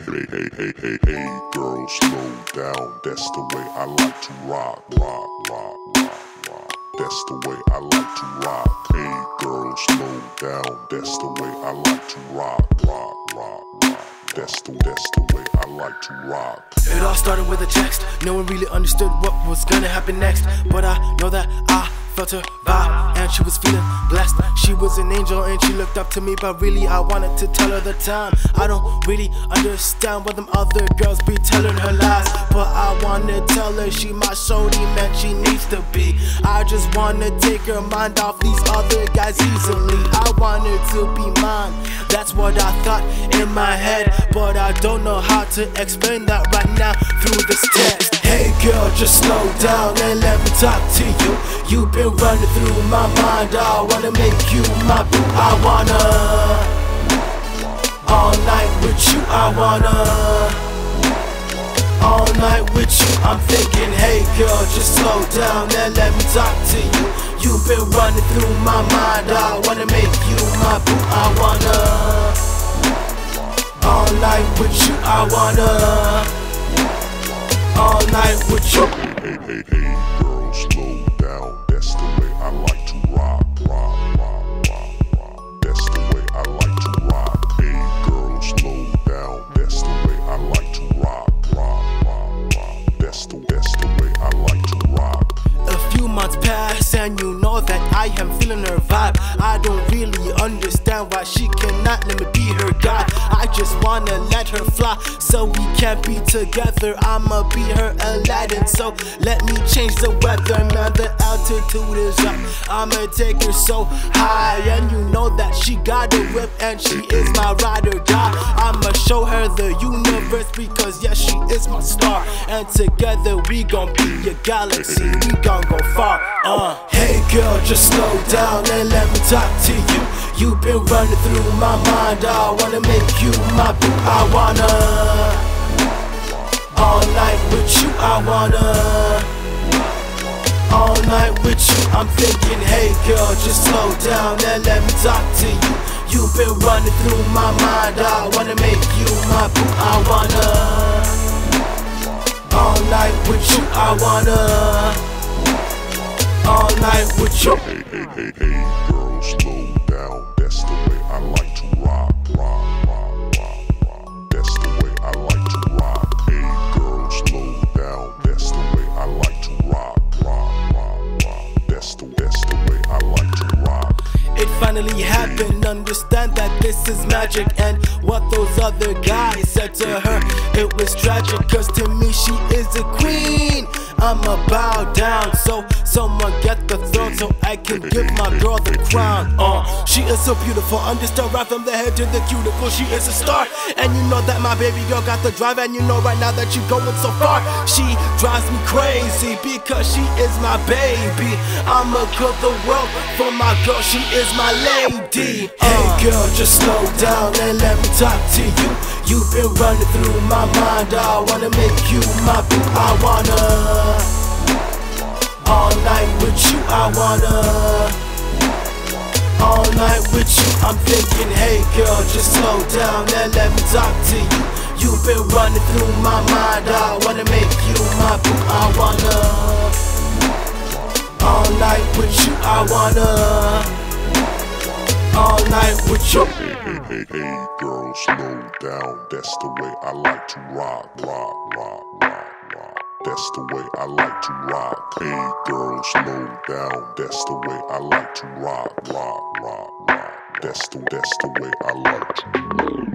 Hey, girl, slow down. That's the way I like to rock, rock, rock, rock, rock. That's the way I like to rock. Hey, girl, slow down. That's the way I like to rock, rock, rock, rock. That's the way I like to rock. It all started with a text. No one really understood what was gonna happen next, but I know that I felt her vibe, and she was feeling blessed. She was an angel and she looked up to me, but really I wanted to tell her the time. I don't really understand what them other girls be telling her lies, but I wanna tell her she my shorty, man, she needs to be. I just wanna take her mind off these other guys easily. I want her to be mine, that's what I thought in my head, but I don't know how to explain that right now through this text. Hey girl, just slow down and let me talk to you. You've been running through my mind, I wanna make you my boo. I wanna all night with you. I wanna all night with you. I'm thinking, hey girl, just slow down and let me talk to you. You've been running through my mind, I wanna make you my boo. I wanna all night with you. I wanna all night with you. Hey, girl, slow down. That's the way I like to rock, rock, rock, rock, rock. That's the way I like to rock. Hey, girl, slow down. That's the way I like to rock, rock, rock, rock. That's the way I like to rock. A few months pass and you know that I am feeling her vibe. I don't really understand why she cannot let me be her guy. I just wanna let her fly so we can be together. I'ma be her Aladdin, so let me change the weather. Man, the altitude is up, I'ma take her so high. And you know that she got a whip and she is my ride or die. I'ma show her the universe because yeah, she is my star. And together we gon' be a galaxy, we gon' go far. Hey girl, just slow down and let me talk to you. You've been running through my mind, I wanna make you my boo. I wanna all night with you. I wanna all night with you. I'm thinking, hey girl, just slow down and let me talk to you. You've been running through my mind, I wanna make you my boo. I wanna all night with you. I wanna all night with you. Hey, girl, slow down. That's the way I like to rock, rock, rock, rock, rock. That's the way I like to rock. Hey, girl, slow down. That's the way I like to rock, rock, rock, rock. That's the way I like to rock. It finally happened, understand that this is magic. And what those other guys said to her, it was tragic. Cause to me she is a queen, I'ma bow down. So someone get the throne so I can give my girl the crown. She is so beautiful, understand right from the head to the cuticle. She is a star, and you know that my baby girl got the drive. And you know right now that you going so far. She drives me crazy because she is my baby. I'ma cook the world for my girl, she is my lady. Hey girl, just slow down and let me talk to you. You've been running through my mind, I wanna make you my boo. I wanna all night with you. I wanna all night with you. I'm thinking, hey girl, just slow down and let me talk to you. You've been running through my mind, I wanna make you my boo. I wanna all night with you. I wanna all night with you. Hey, girl, slow down. That's the way I like to rock, rock, rock, rock, rock. That's the way I like to rock. Hey, girl, slow down. That's the way I like to rock, rock, rock, rock. That's the way I like to rock.